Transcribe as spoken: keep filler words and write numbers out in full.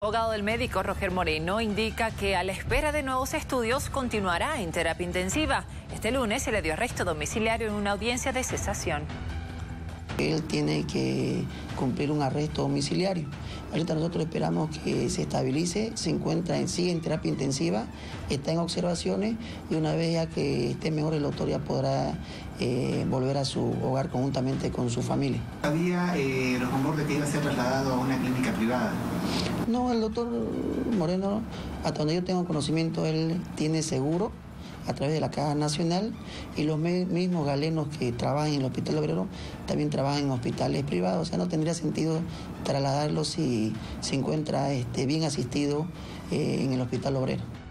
El abogado del médico Roger Moreno indica que a la espera de nuevos estudios continuará en terapia intensiva. Este lunes se le dio arresto domiciliario en una audiencia de cesación. Él tiene que cumplir un arresto domiciliario. Ahorita nosotros esperamos que se estabilice, se encuentra en sí en terapia intensiva, está en observaciones y una vez ya que esté mejor el doctor ya podrá eh, volver a su hogar conjuntamente con su familia. Había eh, los rumores de que iba a ser trasladado a una clínica privada. No, el doctor Moreno, hasta donde yo tengo conocimiento, él tiene seguro a través de la Caja Nacional y los mismos galenos que trabajan en el Hospital Obrero también trabajan en hospitales privados. O sea, no tendría sentido trasladarlo si se encuentra este, bien asistido eh, en el Hospital Obrero.